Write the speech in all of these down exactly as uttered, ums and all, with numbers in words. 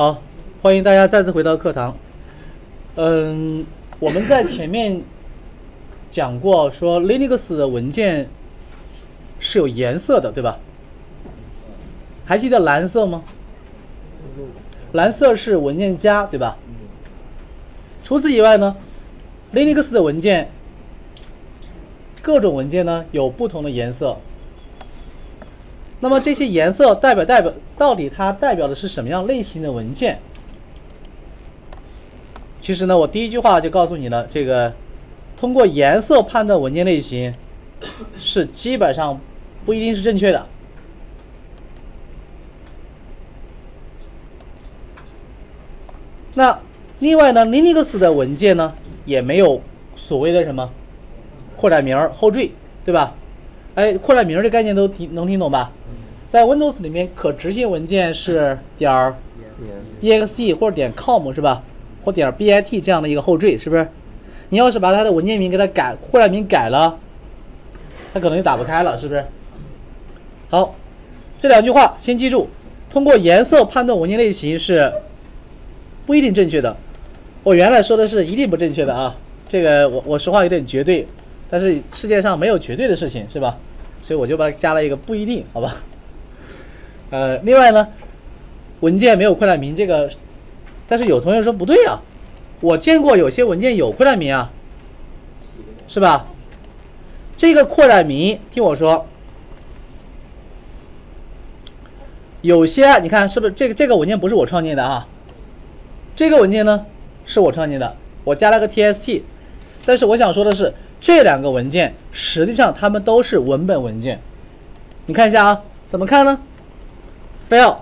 好，欢迎大家再次回到课堂。嗯，我们在前面讲过，说 Linux 的文件是有颜色的，对吧？还记得蓝色吗？蓝色是文件夹，对吧？除此以外呢 ，Linux 的文件，各种文件呢有不同的颜色。那么这些颜色代表代表到底它代表的是什么样类型的文件？其实呢，我第一句话就告诉你了，这个通过颜色判断文件类型是基本上不一定是正确的。那另外呢 ，Linux 的文件呢也没有所谓的什么扩展名后缀，对吧？哎，扩展名这概念都听能听懂吧？在 Windows 里面，可执行文件是点 exe 或者点 com 是吧？或点 bit 这样的一个后缀，是不是？你要是把它的文件名给它改，扩展名改了，它可能就打不开了，是不是？好，这两句话先记住。通过颜色判断文件类型是不一定正确的。我原来说的是一定不正确的啊，这个我我说话有点绝对，但是世界上没有绝对的事情，是吧？所以我就把它加了一个不一定，好吧？呃，另外呢，文件没有扩展名这个，但是有同学说不对啊，我见过有些文件有扩展名啊，是吧？这个扩展名，听我说，有些你看是不是这个这个文件不是我创建的啊？这个文件呢是我创建的，我加了个 T S T， 但是我想说的是，这两个文件实际上它们都是文本文件。你看一下啊，怎么看呢？ file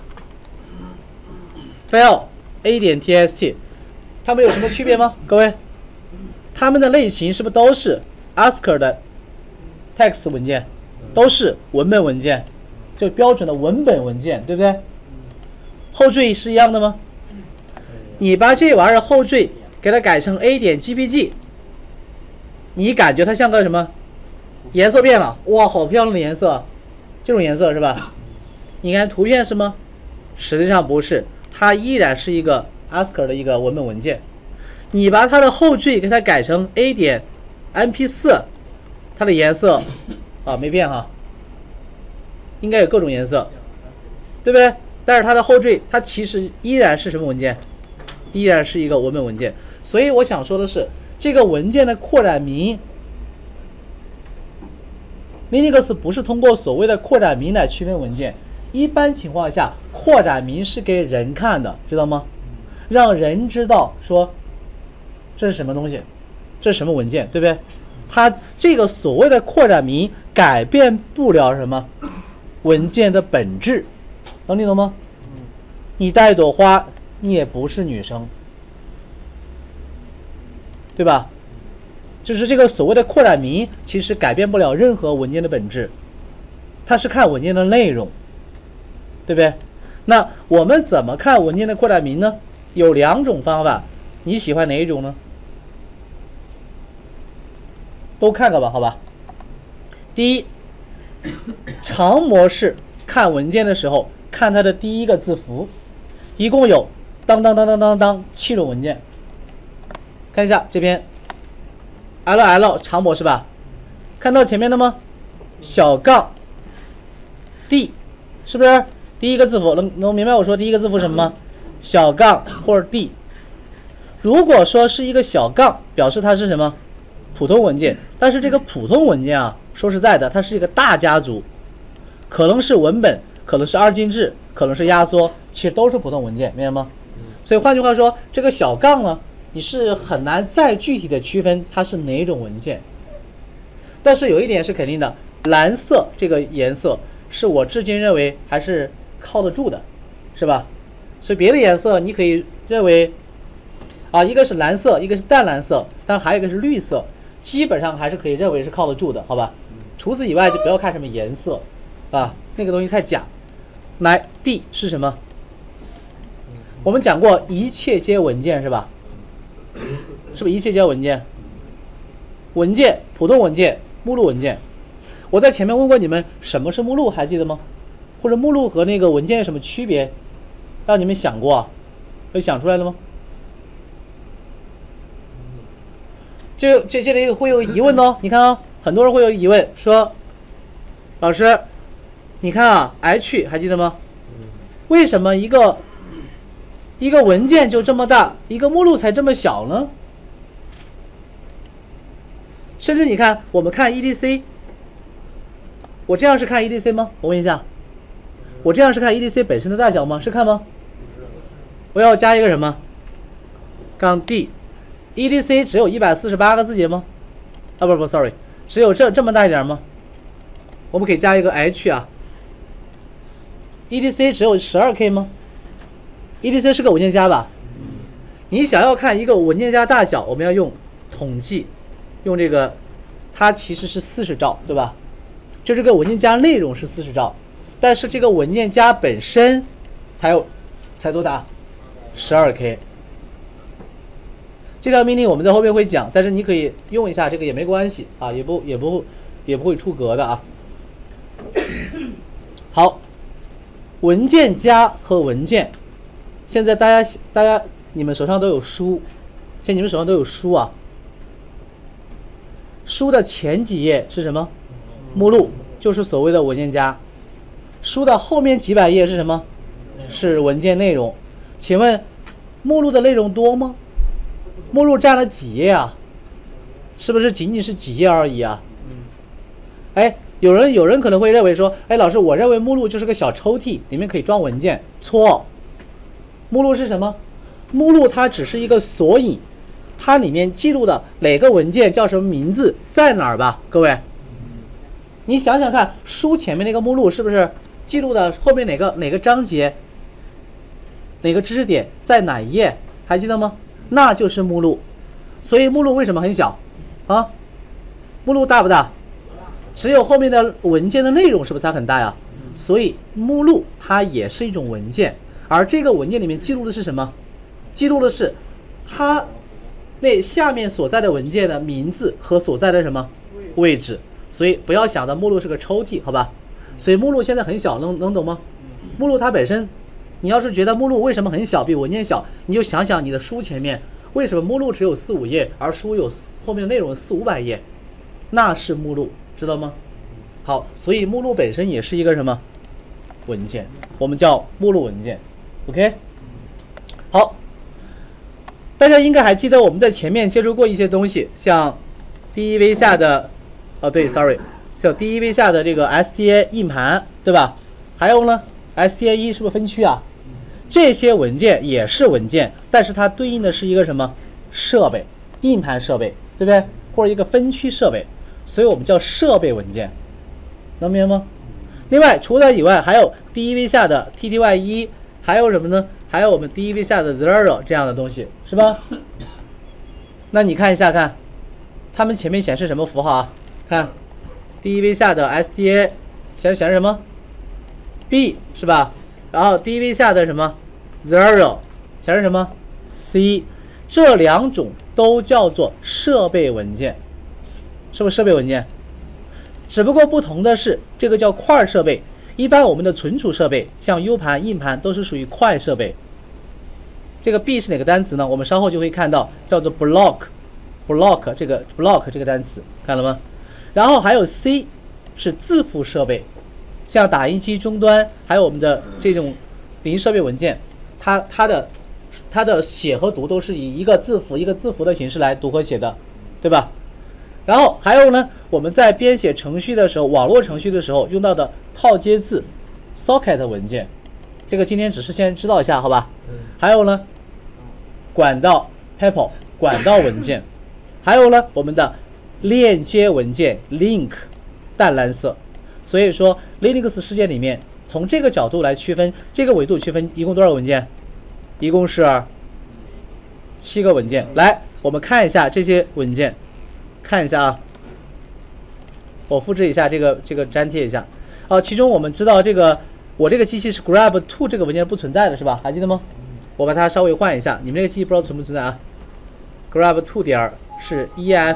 file a 点 txt， 它们有什么区别吗？各位，它们的类型是不是都是 A S C I I 的 text 文件，都是文本文件，就标准的文本文件，对不对？后缀是一样的吗？你把这玩意儿后缀给它改成 a 点 G P G， 你感觉它像个什么？颜色变了，哇，好漂亮的颜色，这种颜色是吧？你看图片是吗？实际上不是，它依然是一个 A S C I I 的一个文本文件。你把它的后缀给它改成 a 点 M P 四， 它的颜色啊没变哈，应该有各种颜色，对不对？但是它的后缀它其实依然是什么文件？依然是一个文本文件。所以我想说的是，这个文件的扩展名 Linux 不是通过所谓的扩展名来区分文件。一般情况下，扩展名是给人看的，知道吗？让人知道说这是什么东西，这是什么文件，对不对？它这个所谓的扩展名改变不了什么文件的本质，能听懂吗？你带一朵花，你也不是女生，对吧？就是这个所谓的扩展名，其实改变不了任何文件的本质，它是看文件的内容。对不对？那我们怎么看文件的扩展名呢？有两种方法，你喜欢哪一种呢？都看看吧，好吧。第一，长模式看文件的时候，看它的第一个字符，一共有当当当当当当七种文件。看一下这边 ，L L 长模式吧，看到前面的吗？小杠 D， 是不是？第一个字符能能明白我说第一个字符什么吗？小杠或者 D。如果说是一个小杠，表示它是什么？普通文件。但是这个普通文件啊，说实在的，它是一个大家族，可能是文本，可能是二进制，可能是压缩，其实都是普通文件，明白吗？所以换句话说，这个小杠呢，你是很难再具体的区分它是哪种文件。但是有一点是肯定的，蓝色这个颜色是我至今认为还是靠得住的，是吧？所以别的颜色你可以认为啊，一个是蓝色，一个是淡蓝色，但还有一个是绿色，基本上还是可以认为是靠得住的，好吧？除此以外就不要看什么颜色啊，那个东西太假。来 D 是什么？我们讲过一切皆文件，是吧？是不是一切皆文件？文件、普通文件、目录文件。我在前面问过你们什么是目录，还记得吗？或者目录和那个文件有什么区别？ 让你们想过啊？有想出来了吗？这这这里会有疑问哦。你看啊，很多人会有疑问，说，老师，你看啊 ，H 还记得吗？为什么一个一个文件就这么大，一个目录才这么小呢？甚至你看，我们看 E D C， 我这样是看 E D C 吗？我问一下，我这样是看 E D C 本身的大小吗？是看吗？我要加一个什么？杠 D。E D C 只有一百四十八个字节吗？啊，不不 ，sorry， 只有这这么大一点吗？我们可以加一个 H 啊。E D C 只有 十二K 吗 ？E D C 是个文件夹吧？你想要看一个文件夹大小，我们要用统计，用这个，它其实是四十兆，对吧？就这个文件夹内容是四十兆，但是这个文件夹本身才有才多大？ 十二K。这条命令我们在后面会讲，但是你可以用一下，这个也没关系啊，也不也不也不会出格的啊。好，文件夹和文件，现在大家大家你们手上都有书，现在你们手上都有书啊。书的前几页是什么？目录，就是所谓的文件夹。书的后面几百页是什么？是文件内容。请问，目录的内容多吗？目录占了几页啊？是不是仅仅是几页而已啊？哎，有人有人可能会认为说，哎，老师，我认为目录就是个小抽屉，里面可以装文件。错，目录是什么？目录它只是一个索引，它里面记录的哪个文件叫什么名字，在哪儿吧？各位，你想想看，书前面那个目录是不是记录的后面哪个哪个章节，哪个知识点在哪一页？还记得吗？那就是目录。所以目录为什么很小啊？目录大不大？只有后面的文件的内容是不是才很大呀？所以目录它也是一种文件，而这个文件里面记录的是什么？记录的是它那下面所在的文件的名字和所在的什么位置。所以不要想的目录是个抽屉，好吧？所以目录现在很小，能能懂吗？目录它本身，你要是觉得目录为什么很小，比文件小，你就想想你的书前面为什么目录只有四五页，而书有后面的内容四五百页，那是目录，知道吗？好，所以目录本身也是一个什么文件，我们叫目录文件 ，OK？ 好，大家应该还记得我们在前面接触过一些东西，像 D E V 下的，哦对 ，sorry， 像 D E V 下的这个 S T A 硬盘，对吧？还有呢 ，S T A 一是不是分区啊？这些文件也是文件，但是它对应的是一个什么设备？硬盘设备，对不对？或者一个分区设备，所以我们叫设备文件，能明白吗？另外，除了以外，还有 D E V 下的 T T Y 一，还有什么呢？还有我们 D E V 下的 zero 这样的东西，是吧？那你看一下，看它们前面显示什么符号啊？看 D E V 下的 S T A 显示显示什么 ？B 是吧？然后 D E V 下的什么 zero 显示什么 C， 这两种都叫做设备文件，是不是设备文件？只不过不同的是，这个叫块设备。一般我们的存储设备，像 U 盘、硬盘都是属于块设备。这个 B 是哪个单词呢？我们稍后就会看到，叫做 block，block 这个 block 这个单词，看了吗？然后还有 C 是字符设备，像打印机终端，还有我们的这种零设备文件，它它的它的写和读都是以一个字符一个字符的形式来读和写的，对吧？然后还有呢，我们在编写程序的时候，网络程序的时候用到的套接字 socket 文件，这个今天只是先知道一下，好吧？还有呢，管道 P E P L 管道文件，还有呢，我们的链接文件 link 淡蓝色。所以说 Linux 世界里面，从这个角度来区分，这个维度区分，一共多少文件？一共是七个文件。来，我们看一下这些文件。看一下啊，我复制一下这个这个粘贴一下。哦、啊，其中我们知道这个我这个机器是 grab to 这个文件是不存在的，是吧？还记得吗？我把它稍微换一下，你们这个机器不知道存不存在啊 ？grab to 点是 ef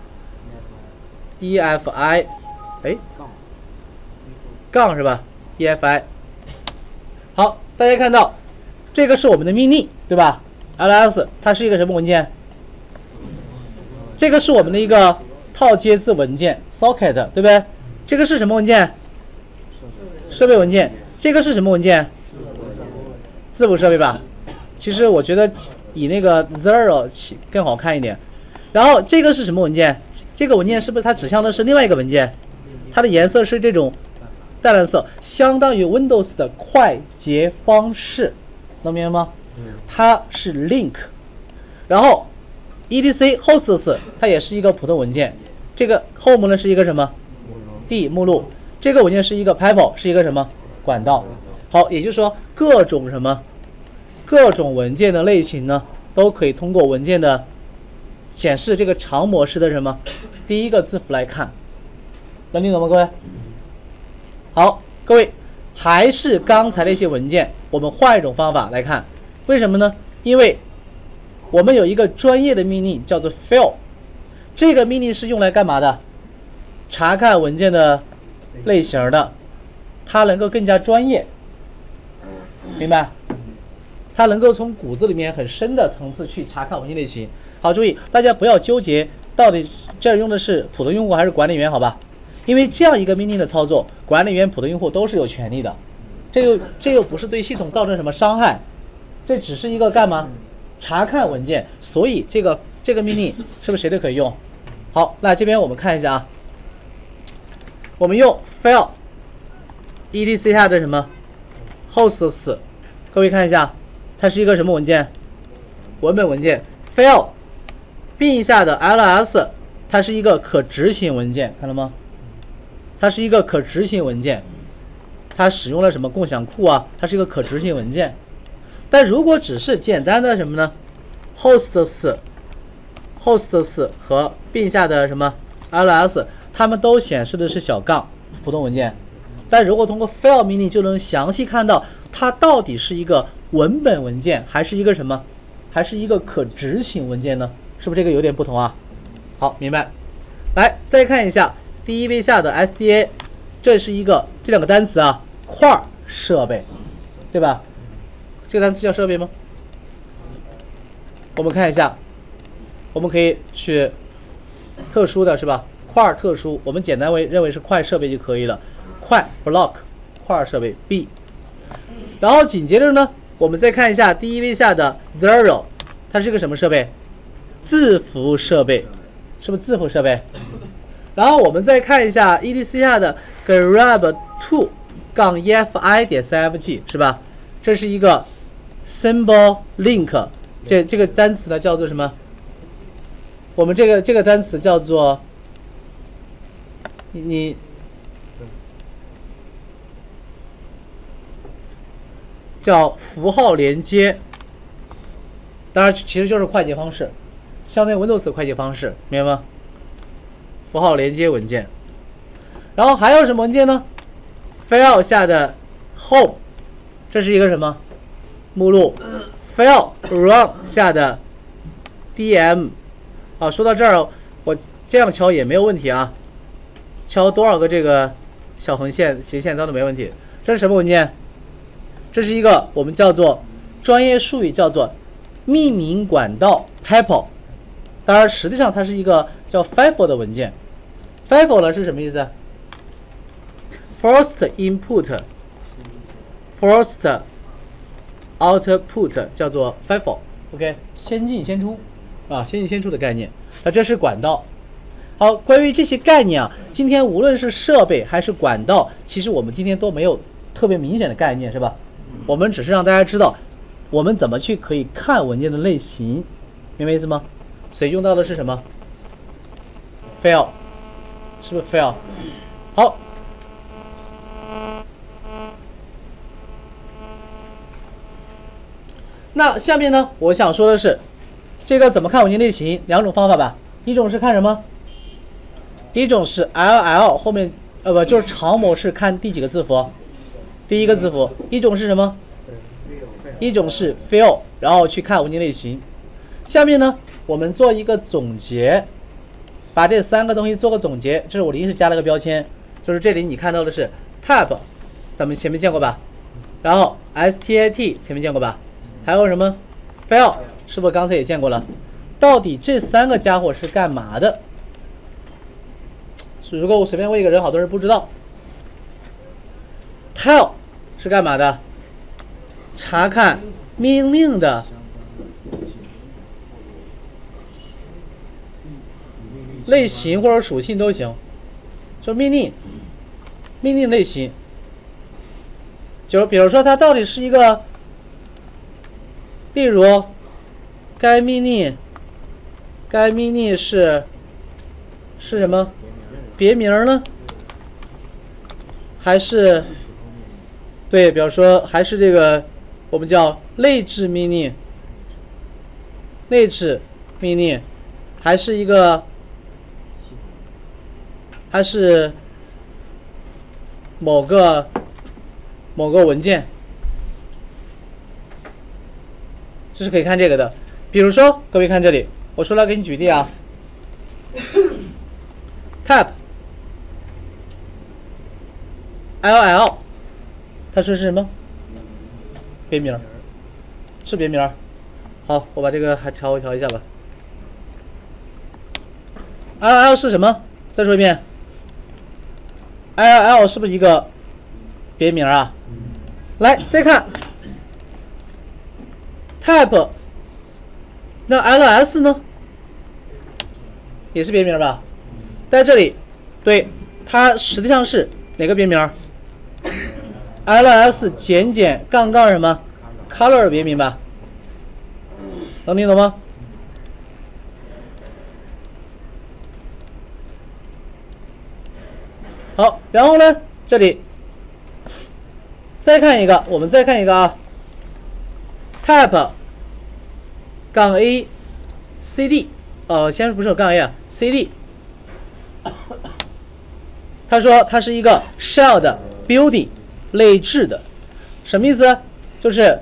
efi， 哎，杠是吧 ？efi。好，大家看到这个是我们的命令，对吧 ？ls 它是一个什么文件？这个是我们的一个套接字文件 socket， 对不对？这个是什么文件？设备文件。这个是什么文件？字符设备吧。其实我觉得以那个 zero 更好看一点。然后这个是什么文件？这个文件是不是它指向的是另外一个文件？它的颜色是这种淡蓝色，相当于 Windows 的快捷方式，能明白吗？它是 link， 然后 etc hosts 它也是一个普通文件。这个 home 呢是一个什么 ？D 目录。这个文件是一个 pipe 是一个什么管道？好，也就是说各种什么各种文件的类型呢，都可以通过文件的显示这个长模式的什么第一个字符来看，能听懂吗，各位？好，各位还是刚才那些文件，我们换一种方法来看，为什么呢？因为我们有一个专业的命令叫做 fill， 这个命令是用来干嘛的？查看文件的类型的，它能够更加专业，明白？它能够从骨子里面很深的层次去查看文件类型。好，注意，大家不要纠结到底这儿用的是普通用户还是管理员，好吧？因为这样一个命令的操作，管理员、普通用户都是有权利的。这又这又不是对系统造成什么伤害，这只是一个干嘛？查看文件。所以这个这个命令是不是谁都可以用？好，那这边我们看一下啊，我们用 file etc 下的什么 hosts， 各位看一下，它是一个什么文件？文本文件。file 并下的 ls 它是一个可执行文件，看到吗？它是一个可执行文件，它使用了什么共享库啊？它是一个可执行文件。但如果只是简单的什么呢 ？hosts hosts 和并下的什么 ls， 它们都显示的是小杠普通文件。但如果通过 file 命令就能详细看到它到底是一个文本文件还是一个什么？还是一个可执行文件呢？是不是这个有点不同啊？好，明白。来，再看一下第一位下的 S D A， 这是一个这两个单词啊，块设备，对吧？这个单词叫设备吗？我们看一下，我们可以去特殊的是吧？块特殊，我们简单为认为是块设备就可以了。块 block 块设备 B， 然后紧接着呢，我们再看一下第一位下的 zero， 它是个什么设备？字符设备，是不是字符设备？然后我们再看一下 etc 下的 grab to 杠 efi 点 cfg 是吧？这是一个 symbol link， 这这个单词呢叫做什么？我们这个这个单词叫做你你叫符号连接，当然其实就是快捷方式，相当于 Windows 的快捷方式，明白吗？符号连接文件。然后还有什么文件呢 ？File 下的 Home， 这是一个什么目录 ？File Run 下的 D M， 啊，说到这儿，我这样敲也没有问题啊，敲多少个这个小横线、斜线都没问题。这是什么文件？这是一个我们叫做专业术语叫做命名管道 pipe， 当然实际上它是一个叫 FIFO 的文件。FIFO 呢是什么意思 ？First input, first output 叫做 FIFO，OK， 先进先出啊，先进先出的概念。那这是管道。好，关于这些概念啊，今天无论是设备还是管道，其实我们今天都没有特别明显的概念，是吧？我们只是让大家知道我们怎么去可以看文件的类型，明白意思吗？所以用到的是什么 ？file， 是不是 file？ 好，那下面呢，我想说的是，这个怎么看文件类型？两种方法吧。一种是看什么？一种是 L L 后面呃不就是长模式看第几个字符？第一个字符。一种是什么？一种是 fill， 然后去看文件类型。下面呢，我们做一个总结，把这三个东西做个总结。这是我临时加了个标签，就是这里你看到的是 tab， 咱们前面见过吧？然后 stat 前面见过吧？ 还有什么 file， 是不是刚才也见过了？到底这三个家伙是干嘛的？如果我随便问一个人，好多人不知道。tell 是干嘛的？查看命令的类型或者属性都行，就命令命令类型，就比如说它到底是一个，例如该命令该命令是是什么别名呢？还是对，比如说还是这个我们叫类制命令，类制命令，还是一个还是某个某个文件，这是可以看这个的。比如说各位看这里，我说了给你举例啊，tab ll， 它说是什么？别名，是别名。好，我把这个还调调一下吧。ll 是什么？再说一遍。ll 是不是一个别名啊？来，再看 type， 那 ls 呢？也是别名吧？在这里，对，它实际上是哪个别名 ？ls 减减杠杠什么 color 别名吧？能听懂吗？好，然后呢，这里再看一个，我们再看一个啊 ，type 杠 a cd， 呃，先不是有杠 a 啊 ，cd， 他说它是一个 shell 的 building 类制的，什么意思？就是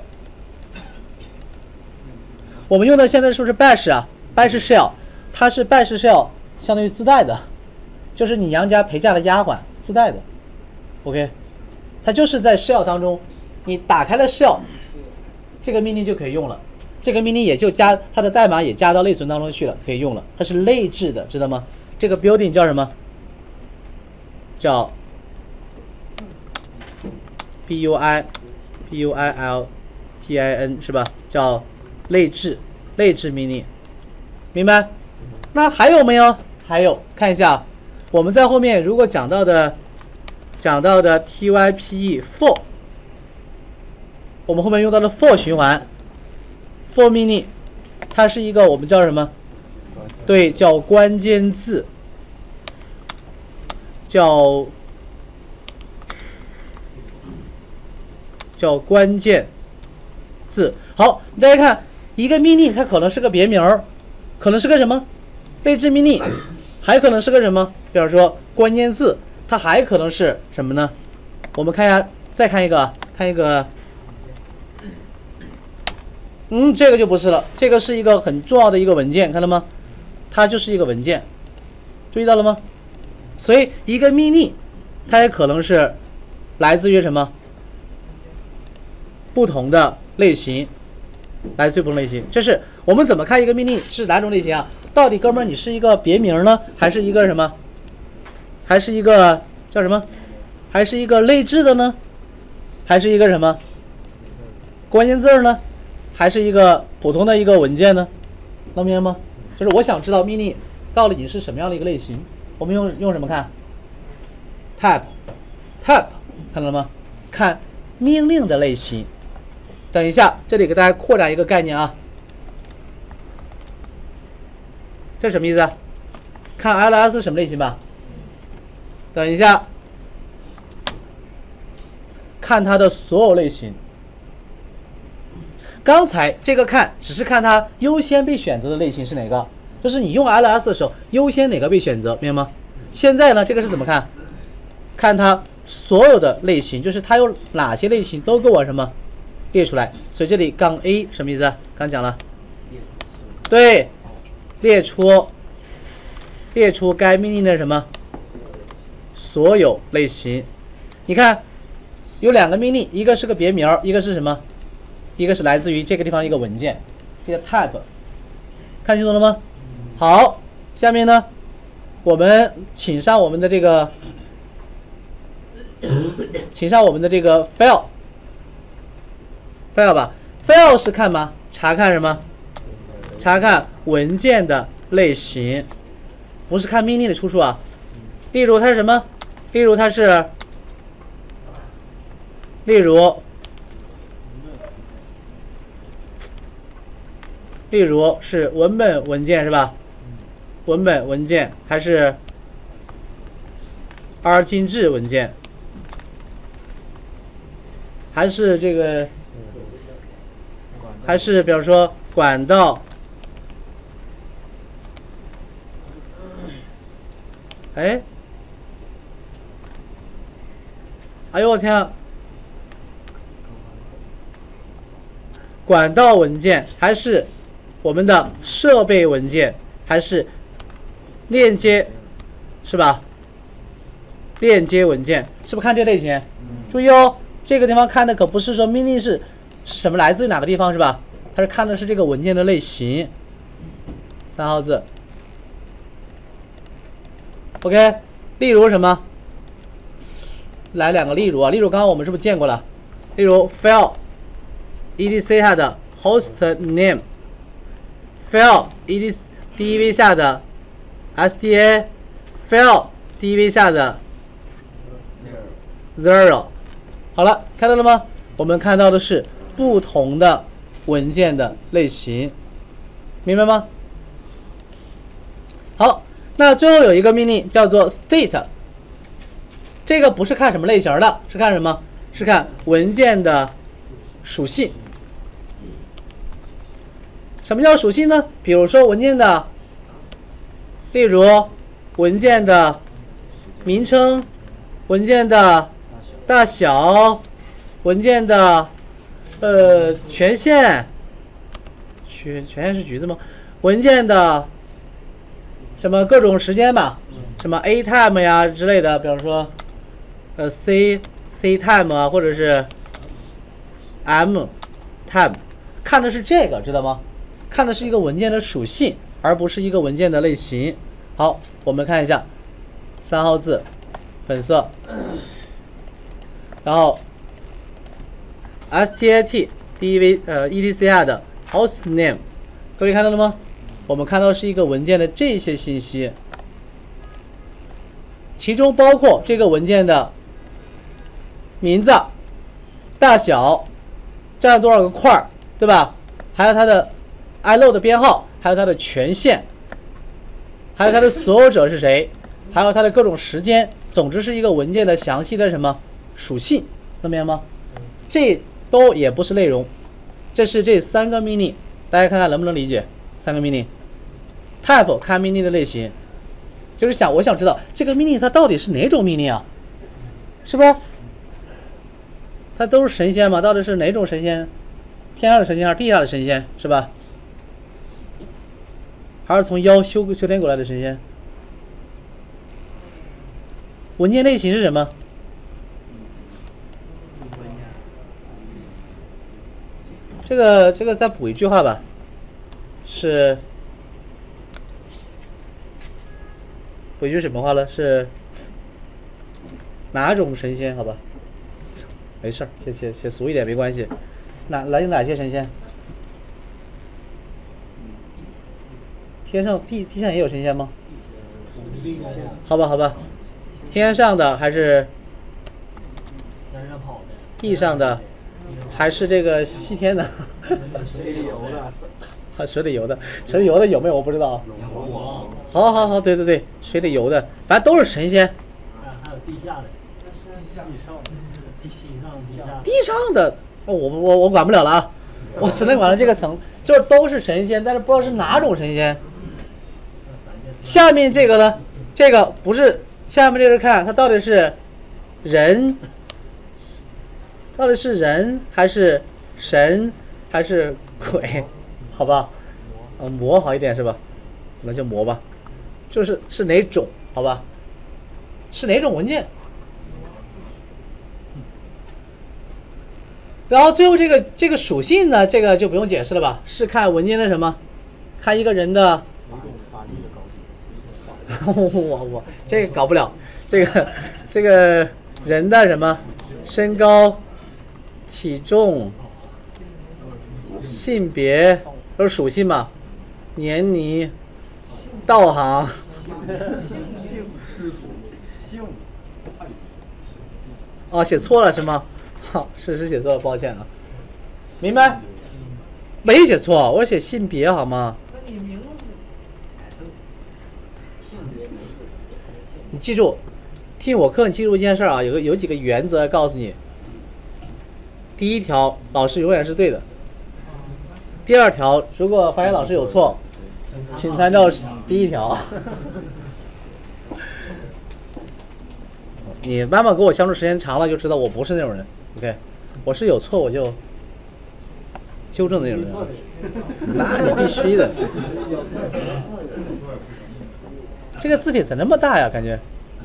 我们用的现在是不是 bash 啊 ？bash shell， 它是 bash shell 相当于自带的。就是你娘家陪嫁的丫鬟自带的 ，OK， 它就是在 shell 当中，你打开了 shell， 这个命令就可以用了，这个命令也就加它的代码也加到内存当中去了，可以用了，它是类制的，知道吗？这个 building 叫什么？叫 b u i b u i l t i n 是吧？叫类制类制命令，明白？那还有没有？还有，看一下。我们在后面如果讲到的讲到的 type for， 我们后面用到的 for 循环 for 命令，它是一个我们叫什么？对，叫关键字，叫叫关键字。好，大家看一个命令，它可能是个别名，可能是个什么类制命令，还可能是个什么？比如说关键字，它还可能是什么呢？我们看一下，再看一个，看一个，嗯，这个就不是了，这个是一个很重要的一个文件，看到吗？它就是一个文件，注意到了吗？所以一个命令，它也可能是来自于什么？不同的类型，来自于不同类型。这是我们怎么看一个命令是哪种类型啊？到底哥们儿你是一个别名呢，还是一个什么？还是一个叫什么？还是一个类制的呢？还是一个什么关键字呢？还是一个普通的一个文件呢？能明白吗？就是我想知道命令到底是什么样的一个类型，我们用用什么看 ？type type 看到了吗？看命令的类型。等一下，这里给大家扩展一个概念啊。这什么意思啊？看 ls 什么类型吧。等一下，看它的所有类型。刚才这个看只是看它优先被选择的类型是哪个，就是你用 ls 的时候优先哪个被选择，明白吗？现在呢，这个是怎么看？看它所有的类型，就是它有哪些类型都给我什么列出来。所以这里杠 a 什么意思？刚讲了，对，列出列出该命令的什么所有类型。你看有两个命令，一个是个别名，一个是什么？ 一个是来自于这个地方一个文件，这个 type， 看清楚了吗？好，下面呢，我们请上我们的这个，请上我们的这个 file，file file 吧 ，file 是看吗？查看什么？查看文件的类型，不是看命令的出处啊。例如它是什么？例如它是，例如，例如是文本文件是吧？文本文件还是 R 进制文件，还是这个，还是比如说管道，哎，哎呦我天啊！管道文件还是我们的设备文件，还是链接，是吧？链接文件是不是看这类型？注意哦，这个地方看的可不是说命令是什么来自于哪个地方，是吧？它是看的是这个文件的类型。三号字。OK， 例如什么？来两个例如啊，例如刚刚我们是不是见过了？例如 file etc 下的 host name， file ed dev 下的 sta， file dev 下的 zero。好了，看到了吗？我们看到的是不同的文件的类型，明白吗？好，那最后有一个命令叫做 state， 这个不是看什么类型的，是看什么？是看文件的属性。什么叫属性呢？比如说文件的，例如文件的名称、文件的大小、文件的呃权限，权权限是橘子吗？文件的什么各种时间吧，什么 A time 呀之类的，比方说呃 C C time 啊，或者是 M time， 看的是这个，知道吗？看的是一个文件的属性，而不是一个文件的类型。好，我们看一下三号字，粉色，然后 stat dev 呃 etc 下的 host name， 各位看到了吗？我们看到是一个文件的这些信息，其中包括这个文件的名字、大小、占了多少个块儿，对吧？还有它的 I L O 的编号，还有它的权限，还有它的所有者是谁，还有它的各种时间，总之是一个文件的详细的什么属性，能明白吗？这都也不是内容，这是这三个命令，大家看看能不能理解？三个命令 ，type 看命令的类型，就是想我想知道这个命令它到底是哪种命令啊？是不是？它都是神仙嘛？到底是哪种神仙？天上的神仙还是地下的神仙？是吧？还是从妖修修炼过来的神仙？文件类型是什么？这个这个再补一句话吧，是补一句什么话呢？是哪种神仙？好吧，没事儿，写写写俗一点没关系。哪来有哪些神仙？天上地地上也有神仙吗？好吧好吧，天上的还是地上的，还是这个西天的？ 水里游的， 啊，水里游的，水里游的有没有我不知道。好好好，对对对，水里游的，反正都是神仙。 还有地下的，地上的，地上地下。 地上的，我我我管不了了啊，我只能管到这个层，就是都是神仙，但是不知道是哪种神仙。下面这个呢，这个不是下面这个看它到底是人，到底是人还是神还是鬼？好吧，呃，魔好一点是吧？那就魔吧，就是是哪种？好吧，是哪种文件？ 然后最后这个这个属性呢，这个就不用解释了吧？是看文件的什么？看一个人的。我我这个搞不了，这个这个人的什么身高、体重、性别都是属性嘛？年龄、道行。哦，写错了是吗？好，是是写错了，抱歉啊。明白？没写错，我写性别好吗？你记住，听我课你记住一件事啊，有个有几个原则告诉你。第一条，老师永远是对的。第二条，如果发现老师有错，请参照第一条。你慢慢跟我相处时间长了，就知道我不是那种人。OK， 我是有错我就纠正那种人。那你必须的。这个字体怎么那么大呀？感觉。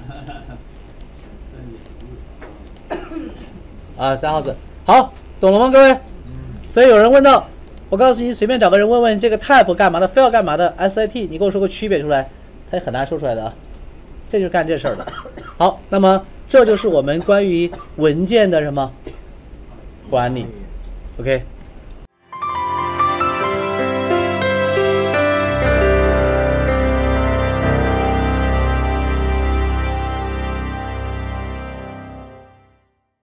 啊，三号字，好，懂了吗，各位？所以有人问到，我告诉你，随便找个人问问这个 type 干嘛的 ，file 干嘛的 ，S I T， 你给我说个区别出来，他也很难说出来的啊。这就是干这事儿的。好，那么这就是我们关于文件的什么管理 ，OK。